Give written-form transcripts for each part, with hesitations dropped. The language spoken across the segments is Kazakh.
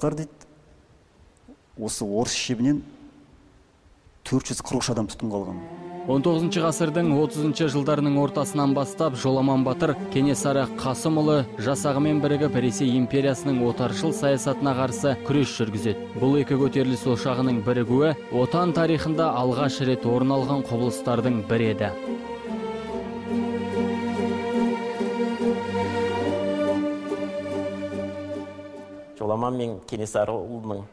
қазақтар дейді, осы орыс шебінен 443 адам тұтқын қалған. 19 ғасырдың 30 жылдарының ортасынан бастап Жоламан Батыр Кенесары Қасымұлы жасағымен бірігіп Ресей империясының отаршыл саясатына қарсы күрес жүргізеді. Бұл екі көтеріліс ошағының бірігуі отан тарихында алғаш рет орын алған құбылыстардың бірі еді. Жоламан мен Кенесары ұлының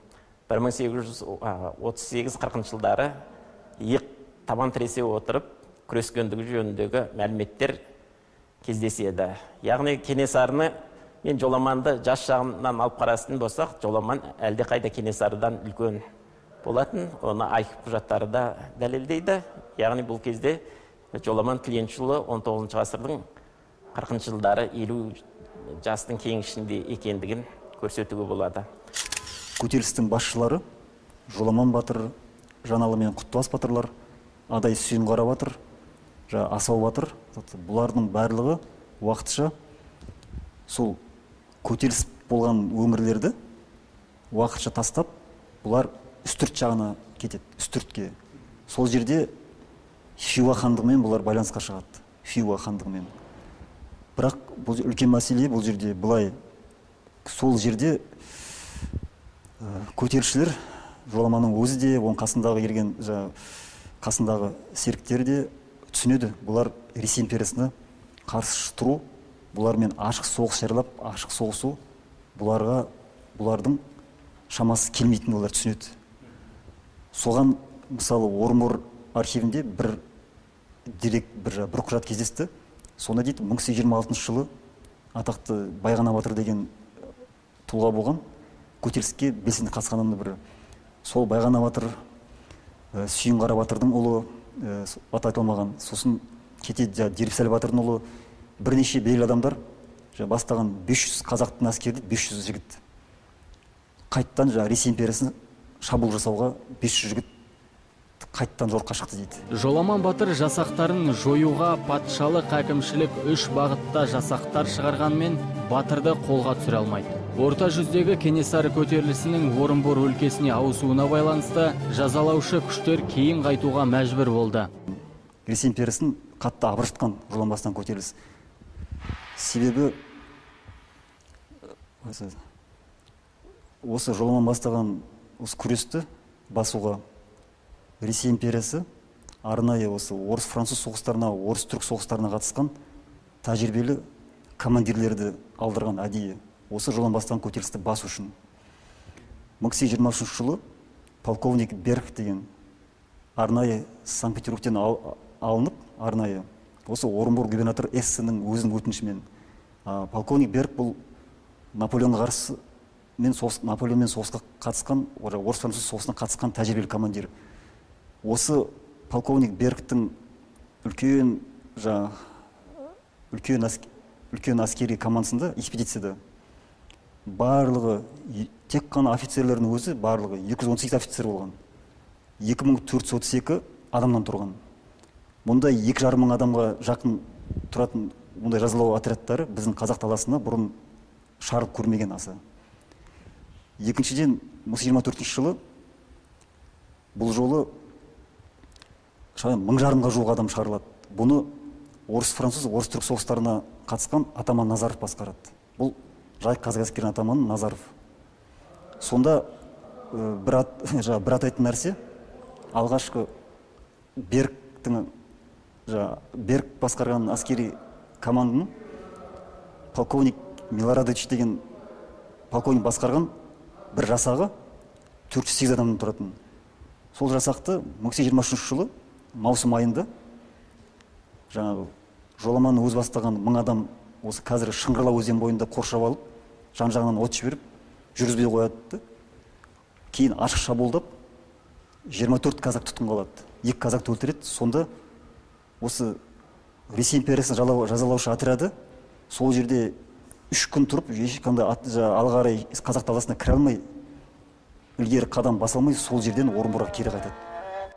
1838-40 жылдары табан тіресе отырып күрескендігі жөніндегі мәліметтер кездеседі. Яғни Кенесарыны мен Жоламанды жас жағынан алып қарастыратын болсақ, Жоламан әлде қайда Кенесарыдан үлкен болатын, оны айқып құжаттары да дәлелдейді. Яғни бұл кезде Жоламан Тіленшұлы 19 ғасырдың 40 жылдары 50 жастың кеңішінде екендігін көрсетуге болады. Көтерілістің басшылары Жоламан Батыр, Жаналы мен Құттыбас батырлар, Адай Сүйінғара Батыр, Асау Батыр, бұлардың барлығы уақытша сол көтеріліс болған өңірлерді уақытша тастап, бұлар үстірт жағына кетеді, үстіртке. Сол жерде Хиуа хандығымен бұлар байланысқа шығады, Хиуа хандығымен. Бірақ бұл үлкен мәселе, бұл жерде былай, сол жерде көтерілісшілер, Жоламанның өзі де, оның қасындағы ерген қасындағы серіктері де түсінеді. Бұлар Ресей империясына қарсы тұру, бұлармен ашық соғыс жариялап, ашық соғысу бұлардың шамасы келмейтінін олар түсінеді. Соған мысалы Орынбор архивінде бір құжат кездесті. Сонда дейді, 1826 жылы атақты Байғана Батыр деген тұлға болған, көтеріліске белсенді қатысқанын бірі. Сол Байғана Батыр, Сүйінғара Батырдың ұлы, аты айтылмаған, сосын кетеді Дербісәлі Батырдың ұлы, бірнеше белгілі адамдар бастаған 500 қазақтың әскері, 500 жігіт. Қайттан Ресей империясына шабуыл жасауға 500 жігіт қайттан жорыққа шықты дейді. Жоламан Батыр жасақтарын жоюға патшалық әкімшілік 3 бағытта жасақтар шығарғанмен Батырды қолға түсіре алмайды. Орта жүздегі Кенесары көтерілісінің Орынбор өлкесіне ауысуына байланысты жазалаушы күштер кейін қайтуға мәжбүр болды. Ресей империясын қатты абыржытқан Жоламан көтеріліс. Себебі осы Жоламан бастаған осы күресті басуға Ресей империясы арнайы осы орыс-француз соғыстарына, орыс-түрік соғыстарына қатысқан тәжірибелі командирлерді алдырған әдейі. Осы Жоламан бастаған көтерілісті басу үшін. 1823 жылы полковник Берг деген арнайы Санкт-Петербургтен алынып, арнайы осы Орынбор губернатор Эссенің өзінің өтінішімен. Полковник Берг бұл Наполеонмен соғысқа қатысқан, орыс-француз соғысына қатысқан тәжірибелі командир. Осы полковник Бергтің үлкен әскери командасында, экспедицияда барлығы, тек қана офицерлердің өзі барлығы 218 офицер болған. 2432 адамнан тұрған. Мұндай 2,5 мың адамға жақын тұратын мұндай жазалау отрядтары біздің қазақ даласына бұрын шарып көрмеген аса. Екіншіден, 1924 жылы бұл жолы 1000-ға жуық адам шығарылады. Бұны орыс-француз, орыс-түрік соғыстарына қатысқан атаман Назаров басқарады. Бұл жайық қазақ әскерінің атаманы Назаров. Сонда бір атайтын нәрсе, алғашқы Берг басқарған әскери команданы полковник Милорадович деген полковник басқарған бір жасағы 408 адамнан тұратын. Сол жасақты 1923 жылы маусым айында Жоламанның өз бастаған 1000 адам осы қазір Шыңғырлау өзен бойында қоршап алып, жан-жағынан от жіберіп, жүргізбей қояды. Кейін ашық шабуылдап, 24 қазақ тұтқын қалады. 2 қазақты өлтіреді. Сонда осы Ресей империясы жазалаушы отряды сол жерде 3 күн тұрып, ешқандай алға қарай қазақ даласына кіре алмай, ілгері қадам баса алмай, сол жерден Орынборға кері қайтады.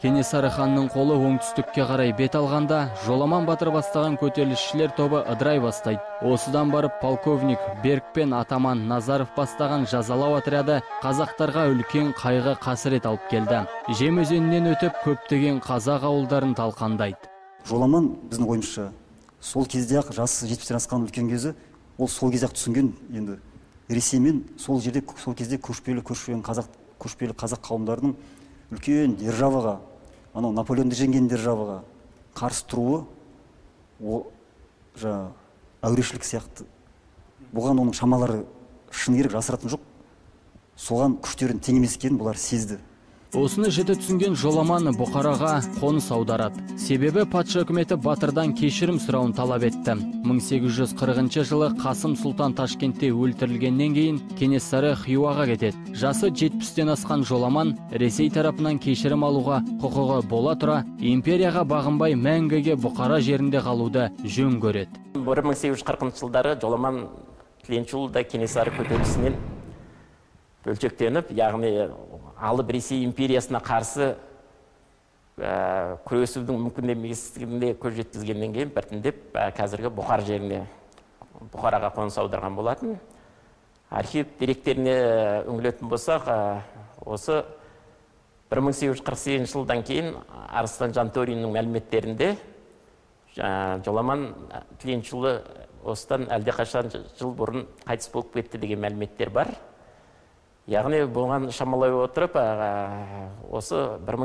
Кенесары ханның қолы оңтүстікке қарай бет алғанда, Жоламан батыр бастаған көтерілісшілер тобы ыдырай бастайды. Осыдан барып полковник Берк пен атаман Назаров бастаған жазалау отряды қазақтарға үлкен қайғы қасірет алып келді. Жем өзенінен өтіп көптеген қазақ ауылдарын талқандайды. Жоламан біздің ойымызша сол кезде ақ жасы 70-тен асқан үлкен кезі, ол сол кезде ақ түсінген, енді Ресеймен сол жерде сол кезде көшпелі қазақ қауымдарының үлкен державаға, анау Наполеонды жеңген державаға қарсы тұруы, ол әурешілік сияқты. Бұған оның шамалары шыны керек жасыратын жоқ. Соған күштерін тең емес екенін бұлар сезді. Осыны жіті түсінген Жоламан Бұқараға қоныс аударады. Себебі патша үкіметі батырдан кешірім сұрауын талап етті. 1840 жылы Қасым Сұлтан Ташкентте өлтірілгеннен кейін Кенесары Хиуаға кетеді. Жасы 70-тен асқан Жоламан Ресей тарапынан кешірім алуға құқығы бола тұра, империяға бағынбай мәңгіге Бұқара жерінде қалуды жөн көреді. 1840 жылдары Жоламан Тіленшіұлы да Кенесары көтерілісінен бөлшектеніп, яғни алып Ресей империясына қарсы күресудің мүмкін еместігіне көз жеткізгеннен кейін біртіндеп қазіргі Бұқар жеріне, Бұқараға қоныс аударған болатын. Архив деректеріне үңілетін болсақ, осы 1848 жылдан кейін Арыстан Жанториннің мәліметтерінде Жоламан Тіленшіұлы осыдан әлдеқашан жыл бұрын қайтыс болып кетті деген мәліметтер бар. Яғни бұған шамалай отырып, осы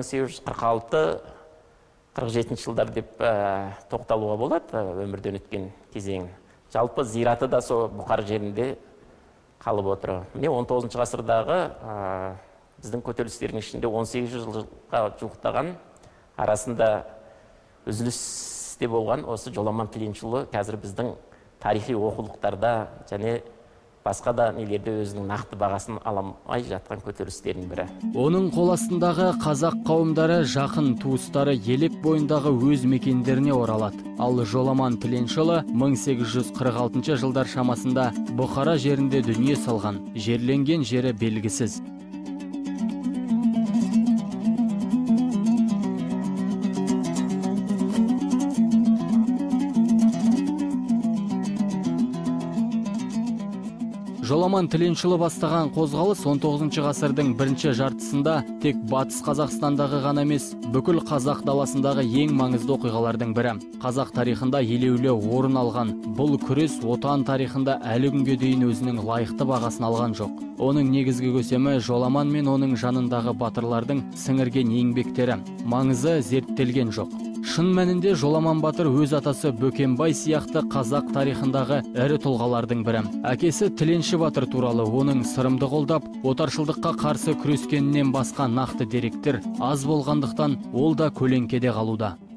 1846-47 жылдар деп тоқталуға болады өмірден өткен кезең. Жалпы зираты да сол Бұқар жерінде қалып отыр. Міне 19 ғасырдағы біздің көтерілістердің ішінде 18 жылға жуықтаған арасында үзілісте болған осы Жоламан Тіленшіұлы қазір біздің тарихи оқулықтарда және басқа да нелерде өзінің нақты бағасын аламай жатқан көтерілістердің бірі. Оның қол астындағы қазақ қауымдары жақын туыстары елек бойындағы өз мекендеріне оралады. Ал Жоламан Тіленшіұлы 1846 жылдар шамасында Бұқара жерінде дүние салған, жерленген жері белгісіз. Жоламан Тіленшіұлы бастаған қозғалыс 19 ғасырдың бірінші жартысында тек батыс Қазақстандағы ғана емес, бүкіл қазақ даласындағы ең маңызды оқиғалардың бірі. Қазақ тарихында елеулі орын алған бұл күрес отан тарихында әлі күнге дейін өзінің лайықты бағасын алған жоқ. Оның негізгі көсемі Жоламан мен оның жанындағы батырлардың сіңірген еңбектері, маңызы зерттелген жоқ. Шын мәнінде Жоламан батыр өз атасы Бөкенбай сияқты қазақ тарихындағы ірі тұлғалардың бірі. Әкесі Тіленші батыр туралы оның сырымды қолдап, отаршылдыққа қарсы күрескенінен басқа нақты деректер аз болғандықтан ол да көлеңкеде қалуда.